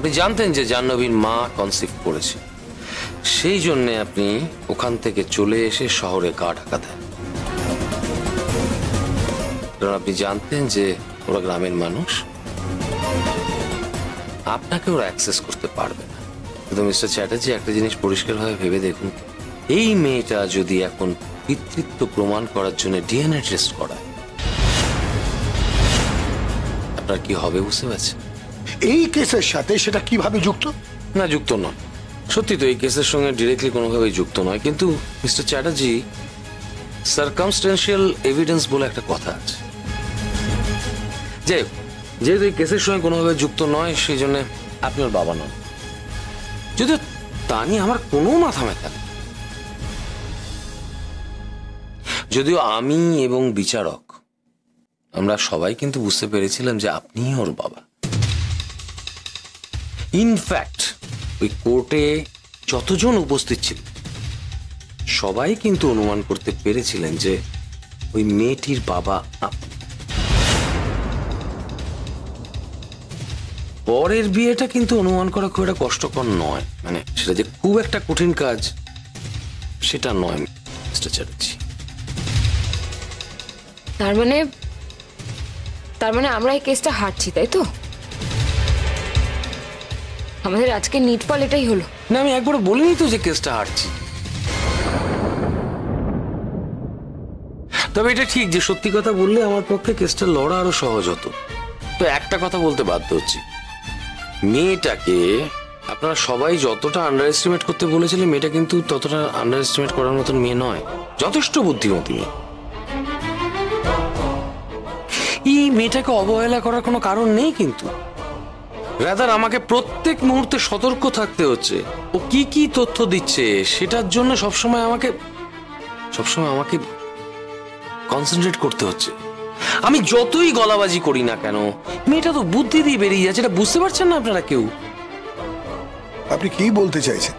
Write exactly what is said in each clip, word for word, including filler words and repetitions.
আপনি জানতেন যে জাহ্নবীর মা কনসিভ করেছে, সেই জন্য আপনি ওখান থেকে চলে এসে শহরে গা ঢাকা দেন। কারণ আপনি জানতেন যে ওরা গ্রামের মানুষ, আপনাকে ওরা অ্যাক্সেস করতে পারবে না। কিন্তু মিস্টার চ্যাটার্জি, একটা জিনিস পরিষ্কারভাবে ভেবে দেখুন, এই মেয়েটা যদি এখন পিতৃত্ব প্রমাণ করার জন্য ডিএনএ টেস্ট করায়, আপনার কি হবে বুঝতে পারছেন? এই কেসের সাথে সেটা কিভাবে যুক্ত? না, যুক্ত নয়। সত্যি তো এই কেসের সঙ্গে ডিরেক্টলি কোনোভাবেই যুক্ত নয়, কিন্তু মিস্টার চ্যাটার্জি, সার্কামস্টেন্সিয়াল এভিডেন্স বলে একটা কথা আছে। যে যেহেতু এই কেসের সঙ্গে কোনোভাবে যুক্ত নয়, সেই জন্য আপনি ওর বাবা নন। যদিও তা নিয়ে আমার কোনো মাথা ব্যথা নেই। যদিও আমি এবং বিচারক আমরা সবাই কিন্তু বুঝতে পেরেছিলাম যে আপনিই ওর বাবা। ইনফ্যাক্ট ওই কোর্টে যতজন উপস্থিত ছিল সবাই কিন্তু অনুমান করতে পেরেছিলেন যে ওই মেয়েটির বাবা আপনি। পরের বিয়েটা কিন্তু অনুমান করা খুব একটা কষ্টকর নয়, মানে সেটা যে খুব একটা কঠিন কাজ সেটা নয় মিস্টার চ্যাটার্জি। তার মানে তার মানে আমরা এই কেসটা হারছি, তাই তো? আমাদের আজকে নিটফল এটাই হলো। না, আমি একবার বলিনি তো যে কেসটা হারছি। তবে এটা ঠিক যে সত্যি কথা বললে আমার পক্ষে কেসটা লড়া আরো সহজ হতো। তো একটা কথা বলতে বাধ্য হচ্ছি, মেয়েটাকে আপনারা সবাই যতটা আন্ডার এস্টিমেট করতে বলেছিলেন, মেয়েটা কিন্তু ততটা আন্ডার এস্টিমেট করার মতন মেয়ে নয়, যথেষ্ট বুদ্ধিমতী মেয়ে। এই মেয়েটাকে অবহেলা করার কোনো কারণ নেই, কিন্তু রাদার আমাকে প্রত্যেক মুহূর্তে সতর্ক থাকতে হচ্ছে। ও কি কি তথ্য দিচ্ছে সেটার জন্য সবসময় আমাকে সবসময় আমাকে কনসেন্ট্রেট করতে হচ্ছে। আমি যতই গলাবাজি করি না কেন, মেয়েটা তো বুদ্ধি দিয়ে বেরিয়ে যাচ্ছে। এটা বুঝতে পারছেন না আপনারা কেউ? আপনি কি বলতে চাইছেন?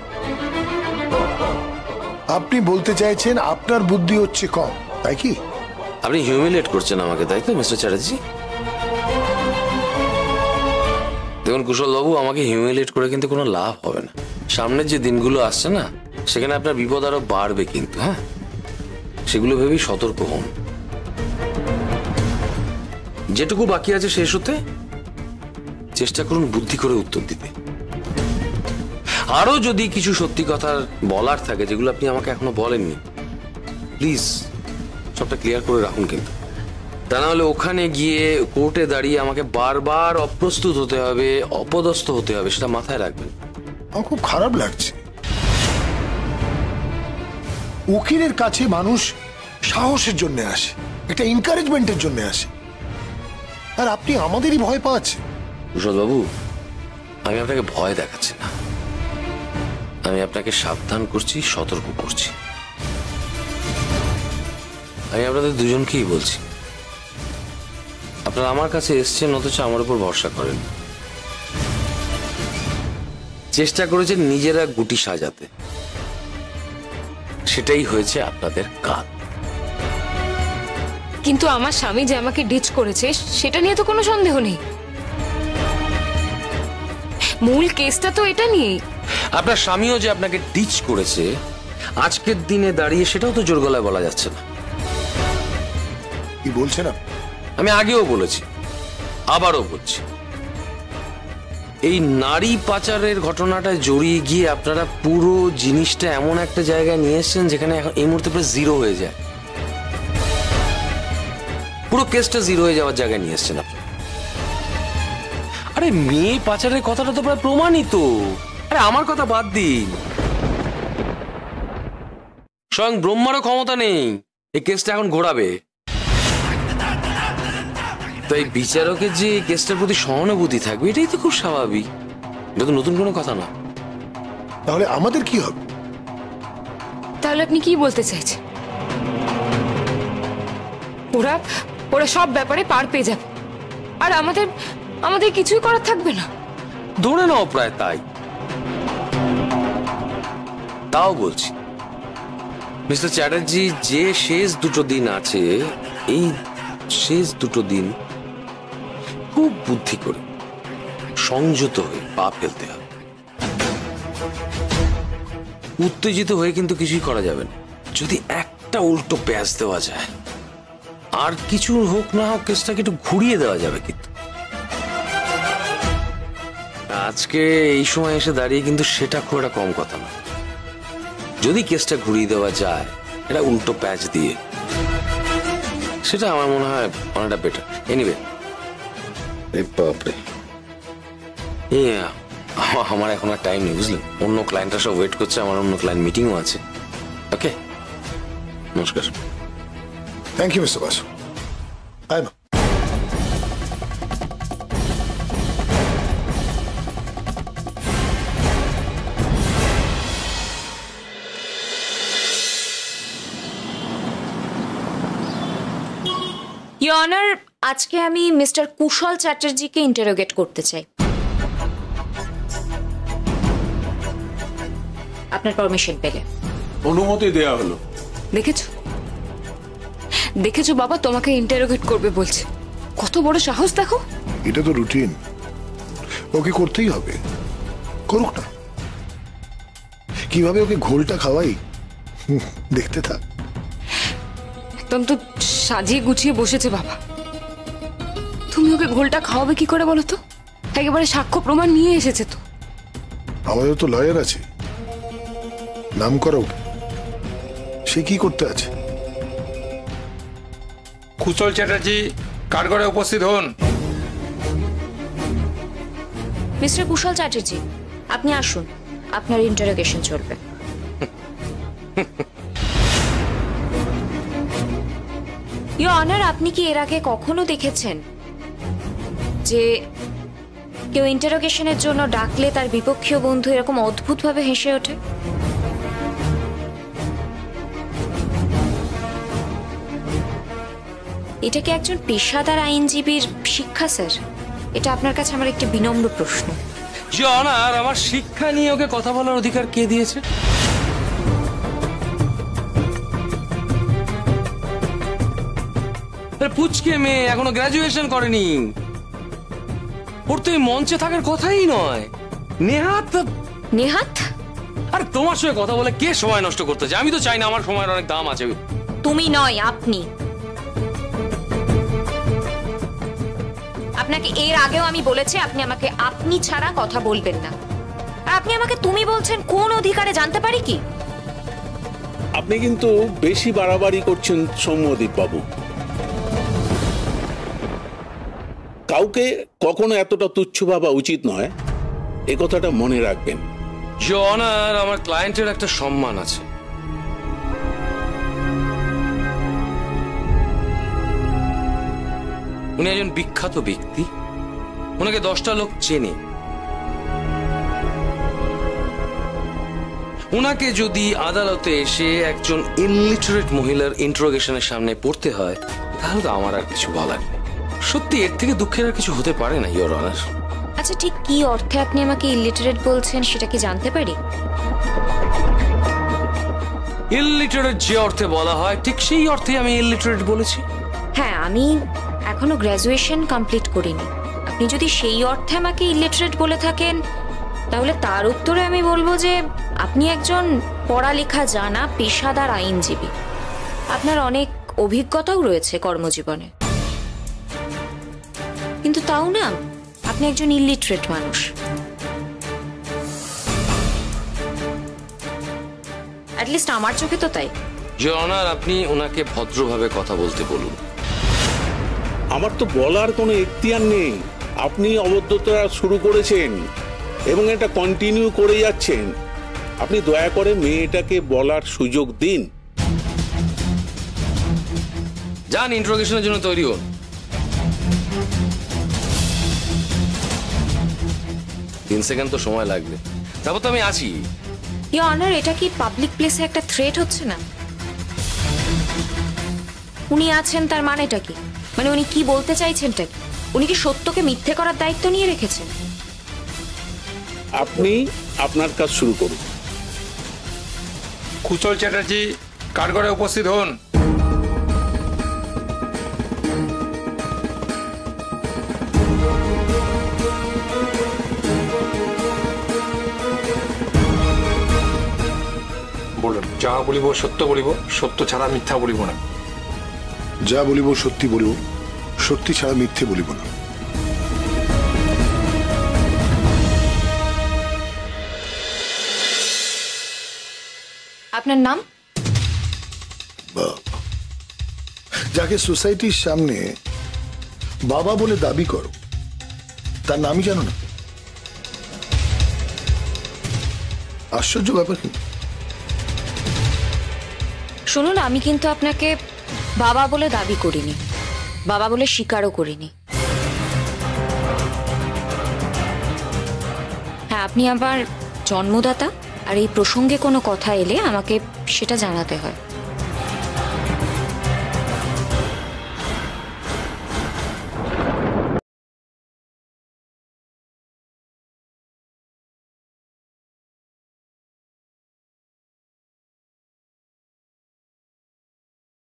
আপনি বলতে চাইছেন আপনার বুদ্ধি হচ্ছে কম, তাই কি? আপনি হিউমিলিয়েট করছেন আমাকে, তাই তো মিস্টার চ্যাটার্জি? দেখুন কুশল বাবু, আমাকে হিউমিলিয়েট করে কিন্তু কোনো লাভ হবে না। সামনের যে দিনগুলো আসছে না, সেখানে আপনার বিপদ আরো বাড়বে কিন্তু। হ্যাঁ, সেগুলো ভেবেই সতর্ক হন। যেটুকু বাকি আছে শেষ হতে চেষ্টা করুন বুদ্ধি করে উত্তর দিতে। আরো যদি কিছু সত্যি কথা বলার থাকে যেগুলো আপনি আমাকে এখনো বলেননি, প্লিজ সবটা ক্লিয়ার করে রাখুন কিন্তু। তা না হলে ওখানে গিয়ে কোর্টে দাঁড়িয়ে আমাকে বারবার অপ্রস্তুত হতে হবে, অপদস্থ হতে হবে, সেটা মাথায় রাখবেন। আমার খুব খারাপ লাগছে। উকিলের কাছে মানুষ সাহসের জন্য আসে, একটা এনকারেজমেন্টের জন্য আসে, আর আপনি আমাদেরই ভয় পাচ্ছেন। কুশল বাবু, আমি আপনাকে ভয় দেখাচ্ছি না, আমি আপনাকে সাবধান করছি, সতর্ক করছি। আমি আপনাদের দুজনকেই বলছি, আপনারা আমার কাছে এসছেন অথচ আমার উপর ভরসা করেন, চেষ্টা করেছেন নিজেরা গুটি সাজাতে, সেটাই হয়েছে আপনাদের কাজ। কিন্তু আমার স্বামী যে আমাকে ডিচ করেছে সেটা নিয়ে তো কোনো সন্দেহ নেই। মূল কেসটা তো এটা নিয়ে। আপনার স্বামীও যে আপনাকে ডিচ করেছে আজকের দিনে দাঁড়িয়ে, সেটাও তো জোর গলায় বলা যাচ্ছে না। কি বলছেন আপনি? আমি আগেও বলেছি, আবারও বলছি, এই নারী পাচারের ঘটনাটায় জড়িয়ে গিয়ে আপনারা পুরো জিনিসটা এমন একটা জায়গায় নিয়ে এসেছেন যেখানে এখন এই মুহূর্তে প্রায় জিরো হয়ে যায়। পুরো কেসটা জিরো হয়ে যাওয়ার জায়গায় নিয়ে এসেছেন আপনি। আরে মেয়ে পাচারের কথাটা তো প্রায় প্রমাণিত। আরে আমার কথা বাদ দিন, স্বয়ং ব্রহ্মারও ক্ষমতা নেই এই কেসটা এখন ঘোরাবে। তাই বিচারকের যে কেসটার প্রতি সহানুভূতি থাকবে, এটাই তো খুব স্বাভাবিক, এটা তো নতুন কোনো কথা না। তাহলে আমাদের কি হবে? তাহলে আপনি কি বলতে চাইছেন? ওরা ওরা সব ব্যাপারে পার পেয়ে যাবে, আর আমাদের আমাদের কিছুই করার থাকবে না? ধরে নাও প্রায় তাই। তাও বলছি মিস্টার চ্যাটার্জি, যে শেষ দুটো দিন আছে, এই শেষ দুটো দিন খুব বুদ্ধি করে সংযত হয়ে পা ফেলতে হবে। উত্তেজিত হয়ে কিন্তু কিছুই করা যাবে না। যদি একটা উল্টো প্যাঁচ দেওয়া যায়, আর কিছু হোক না হোক কেসটাকে একটু ঘুরিয়ে দেওয়া যাবে। কিন্তু আজকে এই সময় এসে দাঁড়িয়ে কিন্তু সেটা খুব একটা কম কথা না। যদি কেসটা ঘুরিয়ে দেওয়া যায় এটা উল্টো প্যাচ দিয়ে, সেটা আমার মনে হয় অনেকটা বেটার। এনিওয়ে, বাপরে, আমার এখন আর টাইম নেই, বুঝলেন? অন্য ক্লায়েন্টরা সব ওয়েট করছে, আমার অন্য ক্লায়েন্ট মিটিংও আছে। ওকে, নমস্কার। Thank you mister Basu. আয় মা। ইওর অনার, আজকে আমি মিস্টার কুশল চ্যাটার্জিকে ইন্টারোগেট করতে চাই। আপনার পারমিশন পেলে। অনুমতি দেয়া হলো। দেখেছো দেখেছো বাবা, তোমাকে ইন্টারোগেট করবে বলছে। কত বড় সাহস দেখো। এটা তো রুটিন, ওকে করতেই হবে, করুক না। কিভাবে ওকে ঘোলটা খাওয়াই দেখতে থাক। একদম তো সাজিয়ে গুছিয়ে বসেছে বাবা। তুমি ওকে ঘোলটা খাওয়াবে কি করে বলো তো? একেবারে সাক্ষ্য প্রমাণ নিয়ে এসেছে তো। আমাদের তো লয়ার আছে, নাম করো, সে কি করতে আছে? কুশল চ্যাটার্জি কাঠগড়ে উপস্থিত হন। মিস্টার কুশল চ্যাটার্জি, আপনি আসুন, আপনার ইন্টারোগেশন চলবে। ইওর অনার, আপনি কি এর আগে কখনো দেখেছেন যে কেউ ইন্টারোগেশনের জন্য ডাকলে তার বিপক্ষীয় বন্ধু এরকম অদ্ভুতভাবে হেসে ওঠে? এটা কি একজন পেশাদার আইনজীবীর শিক্ষা স্যার? এটা আপনার কাছে আমার একটি বিনম্র প্রশ্ন। ইওর অনার, আমার শিক্ষা নিয়ে ওকে কথা বলার অধিকার কে দিয়েছে? পুচকে মেয়ে, এখনো গ্রাজুয়েশন করেনি, ওর তো এই মঞ্চে থাকার কথাই নয়। নেহাত নেহাত আর তোমার সঙ্গে কথা বলে কে সময় নষ্ট করতে চায়? আমি তো চাই না, আমার সময়ের অনেক দাম আছে। তুমি নয়, আপনি। আপনাকে এর আগেও আমি বলেছি আপনি আমাকে আপনি ছাড়া কথা বলবেন না। আর আপনি আমাকে তুমি বলছেন কোন অধিকারে জানতে পারি কি? আপনি কিন্তু বেশি বাড়াবাড়ি করছেন সৌম্যদীপ বাবু। কাউকে কখনো এতটা তুচ্ছ ভাবা উচিত নয়, এ কথাটা মনে রাখবেন। ইওর অনার, আমার ক্লায়েন্টের একটা সম্মান আছে। উনি একজন বিখ্যাত ব্যক্তি, ওনাকে দশটা লোক চেনে। ওনাকে যদি আদালতে এসে একজন ইলিটারেট মহিলার ইন্টারোগেশনের সামনে পড়তে হয়, তাহলে তো আমার আর কিছু বলার নেই। সত্যি এর থেকে দুঃখের আর কিছু হতে পারে না ইওর অনার। আচ্ছা, ঠিক কি অর্থে আপনি আমাকে ইলিটারেট বলছেন সেটা কি জানতে পারি? ইলিটারেট যে অর্থে বলা হয় ঠিক সেই অর্থে আমি ইলিটারেট বলেছি। হ্যাঁ, আমি এখনো গ্র্যাজুয়েশন কমপ্লিট করিনি। আপনি যদি সেই অর্থে আমাকে ইলিটারেট বলে থাকেন, তাহলে তার উত্তরে আমি বলবো যে আপনি একজন পড়ালেখা জানা পেশাদার আইনজীবী। আপনার অনেক অভিজ্ঞতাও রয়েছে কর্মজীবনে, কিন্তু তাও না, আপনি একজন ইলিটারেট মানুষ। অ্যাটলিস্ট আমার চোখে তো তাই। ইওর অনার, আপনি ওনাকে ভদ্রভাবে কথা বলতে বলুন। আমার তো বলার কোনো এখতিয়ার নেই। আপনি অবদ্ধতা শুরু করেছেন এবং এটা কন্টিনিউ করে যাচ্ছেন। আপনি দয়া করে মেয়েটাকে বলার সুযোগ দিন। যান, ইন্টারোগেশনের জন্য তৈরি হন। তিন সেকেন্ড তো সময় লাগবে, তারপর তো আমি আছি। ইওর অনার, এটা কি পাবলিক প্লেসে একটা থ্রেট হচ্ছে না? উনি আছেন তার মানেটা কি? মানে উনি কি বলতে চাইছেনটা কি? উনি কি সত্যকে মিথ্যে করার দায়িত্ব নিয়ে রেখেছেন? আপনি আপনার কাজ শুরু করুন। কুশল চ্যাটার্জি কাঠগড়ে উপস্থিত হন। বলুন। যা বলিব সত্য বলিব, সত্য ছাড়া মিথ্যা বলিব না। যা বলিব সত্যি বলিব, সত্যি ছাড়া মিথ্যে বলিব না। আপনার নাম? যাকে সোসাইটির সামনে বাবা বলে দাবি করো, তার নামই জানো না? আশ্চর্য ব্যাপার কিন্তু। শুনুন, আমি কিন্তু আপনাকে বাবা বলে দাবি করিনি, বাবা বলে স্বীকারও করিনি। হ্যাঁ, আপনি আমার জন্মদাতা, আর এই প্রসঙ্গে কোনো কথা এলে আমাকে সেটা জানাতে হয়।